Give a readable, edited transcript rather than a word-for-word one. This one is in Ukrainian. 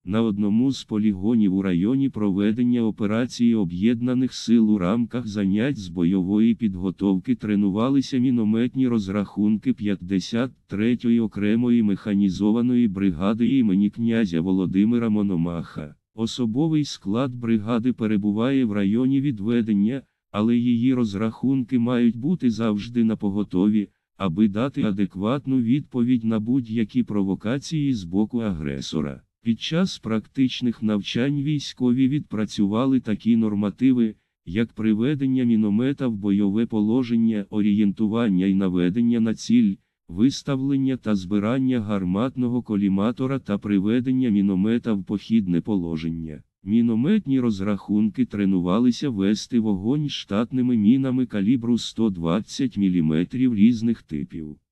На одному з полігонів у районі проведення операції Об'єднаних сил у рамках занять з бойової підготовки тренувалися мінометні розрахунки 53-ї окремої механізованої бригади імені князя Володимира Мономаха. Особовий склад бригади перебуває в районі відведення, але її розрахунки мають бути завжди напоготові, аби дати адекватну відповідь на будь-які провокації з боку агресора. Під час практичних навчань військові відпрацювали такі нормативи, як приведення міномета в бойове положення, орієнтування і наведення на ціль, виставлення та збирання гарматного коліматора та приведення міномета в похідне положення. Мінометні розрахунки тренувалися вести вогонь штатними мінами калібру 120 мм різних типів.